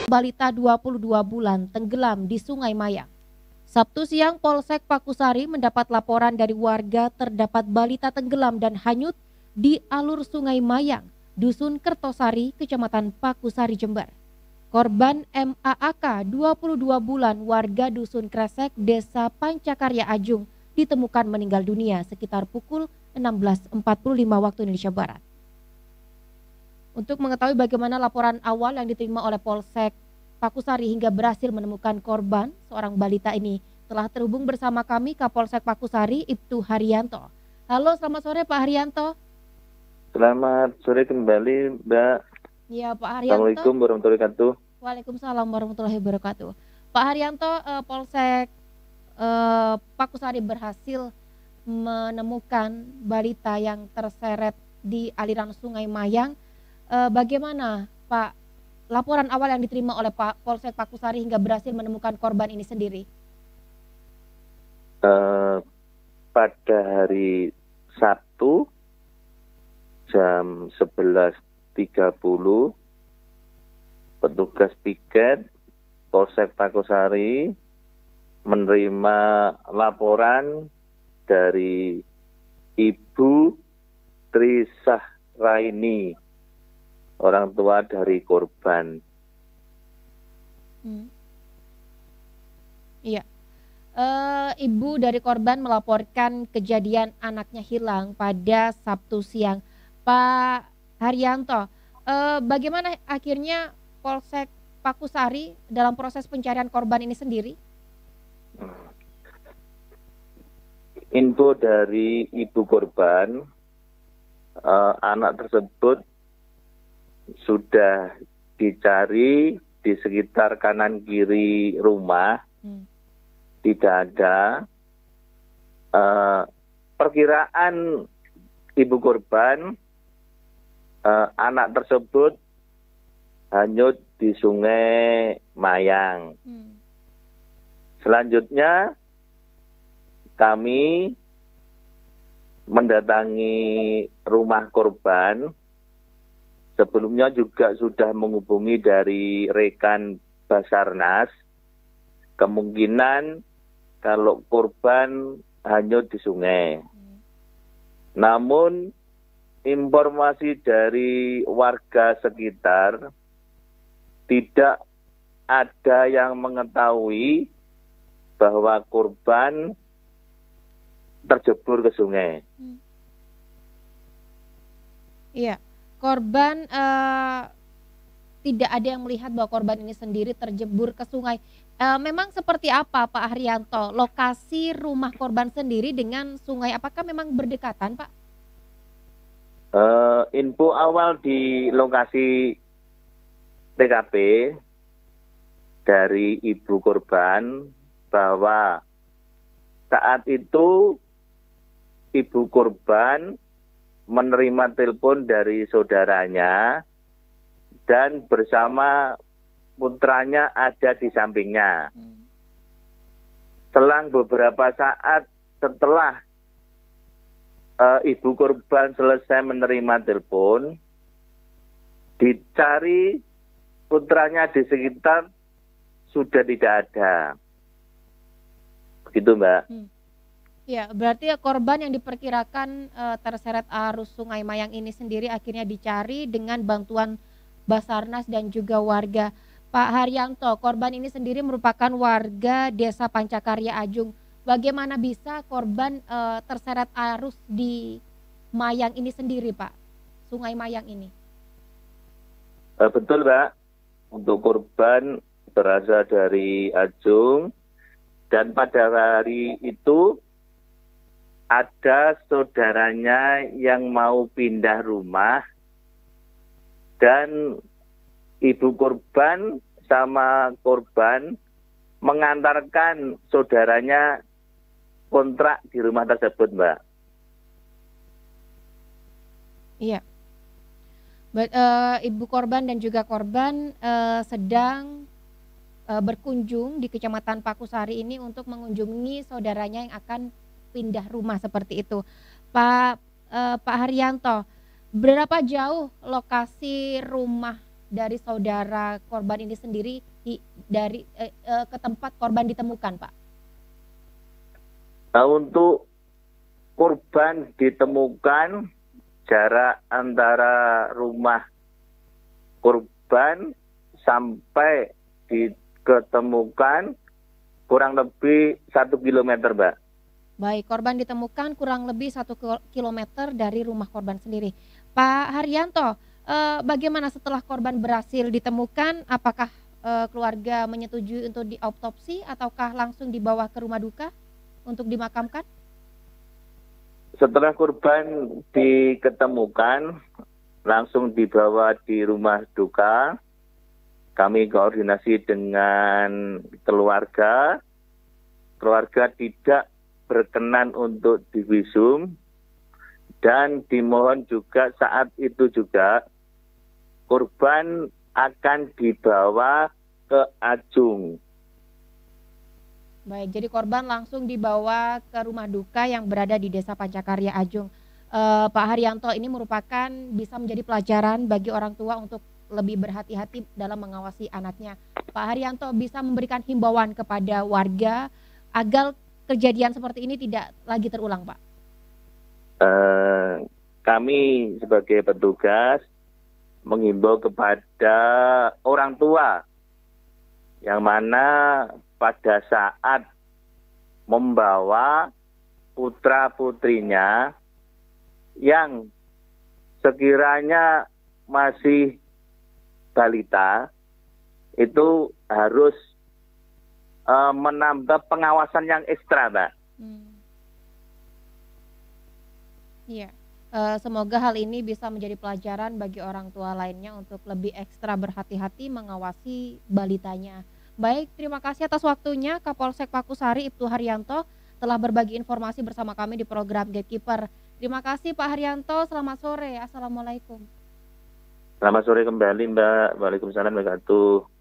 balita 22 bulan tenggelam di Sungai Mayang. Sabtu siang, Polsek Pakusari mendapat laporan dari warga terdapat balita tenggelam dan hanyut di alur Sungai Mayang, Dusun Kertosari, Kecamatan Pakusari, Jember. Korban MAAK 22 bulan warga Dusun Kresek, Desa Pancakarya Ajung ditemukan meninggal dunia sekitar pukul 16.45 waktu Indonesia Barat. Untuk mengetahui bagaimana laporan awal yang diterima oleh Polsek Pakusari hingga berhasil menemukan korban, seorang balita ini telah terhubung bersama kami Kapolsek Pakusari, Ibtu Haryanto. Halo, selamat sore Pak Haryanto. Selamat sore kembali, Mbak. Ya, Pak Haryanto. Assalamualaikum warahmatullahi wabarakatuh. Waalaikumsalam warahmatullahi wabarakatuh. Pak Haryanto, Polsek Pakusari berhasil menemukan balita yang terseret di aliran Sungai Mayang. Bagaimana Pak laporan awal yang diterima oleh Pak Polsek Pakusari hingga berhasil menemukan korban ini sendiri? Pada hari Sabtu jam 11.30 petugas piket Polsek Pakusari menerima laporan dari Ibu Trisah Raini, orang tua dari korban. Iya. Ibu dari korban melaporkan kejadian anaknya hilang pada Sabtu siang. Pak Haryanto, bagaimana akhirnya Polsek Pakusari dalam proses pencarian korban ini sendiri? Info dari ibu korban, anak tersebut sudah dicari di sekitar kanan kiri rumah, tidak ada. Perkiraan ibu korban, anak tersebut hanyut di Sungai Mayang. Selanjutnya kami mendatangi rumah korban. Sebelumnya juga sudah menghubungi dari rekan Basarnas. Kemungkinan kalau korban hanyut di sungai. Namun informasi dari warga sekitar tidak ada yang mengetahui bahwa korban terjebur ke sungai. Iya. Korban tidak ada yang melihat bahwa korban ini sendiri terjebur ke sungai. Memang seperti apa Pak Haryanto lokasi rumah korban sendiri dengan sungai? Apakah memang berdekatan, Pak? Info awal di lokasi TKP dari ibu korban bahwa saat itu ibu korban menerima telepon dari saudaranya dan bersama putranya ada di sampingnya. Selang beberapa saat setelah ibu korban selesai menerima telepon, dicari putranya di sekitar sudah tidak ada. Begitu, Mbak. Ya, berarti korban yang diperkirakan terseret arus Sungai Mayang ini sendiri akhirnya dicari dengan bantuan Basarnas dan juga warga. Pak Haryanto, korban ini sendiri merupakan warga Desa Pancakarya Ajung. Bagaimana bisa korban terseret arus di Mayang ini sendiri, Pak? Sungai Mayang ini. Betul, Mbak. Untuk korban berasal dari Ajung dan pada hari itu ada saudaranya yang mau pindah rumah dan ibu korban sama korban mengantarkan saudaranya kontrak di rumah tersebut, Mbak. Iya. Ibu korban dan juga korban sedang berkunjung di Kecamatan Pakusari ini untuk mengunjungi saudaranya yang akan pindah rumah seperti itu. Pak Haryanto, berapa jauh lokasi rumah dari saudara korban ini sendiri ke tempat korban ditemukan, Pak? Nah, untuk korban ditemukan, jarak antara rumah korban sampai diketemukan kurang lebih 1 kilometer, Mbak. Baik, korban ditemukan kurang lebih 1 kilometer dari rumah korban sendiri. Pak Haryanto, bagaimana setelah korban berhasil ditemukan? Apakah keluarga menyetujui untuk diautopsi ataukah langsung dibawa ke rumah duka untuk dimakamkan? Setelah korban diketemukan, langsung dibawa di rumah duka. Kami koordinasi dengan keluarga. Keluarga tidak berkenan untuk divisum, dan dimohon juga saat itu juga korban akan dibawa ke Ajung. Baik, jadi korban langsung dibawa ke rumah duka yang berada di Desa Pancakarya Ajung. Pak Haryanto, ini merupakan bisa menjadi pelajaran bagi orang tua untuk lebih berhati-hati dalam mengawasi anaknya. Pak Haryanto bisa memberikan himbauan kepada warga agar kejadian seperti ini tidak lagi terulang, Pak. Kami sebagai petugas menghimbau kepada orang tua yang mana pada saat membawa putra-putrinya yang sekiranya masih balita itu harus menambah pengawasan yang ekstra, Mbak. Iya, semoga hal ini bisa menjadi pelajaran bagi orang tua lainnya untuk lebih ekstra berhati-hati mengawasi balitanya. Baik, terima kasih atas waktunya Kapolsek Pakusari Ibtu Haryanto telah berbagi informasi bersama kami di program Gatekeeper. Terima kasih Pak Haryanto, selamat sore. Assalamualaikum. Selamat sore kembali, Mbak. Waalaikumsalam warahmatullahi wabarakatuh.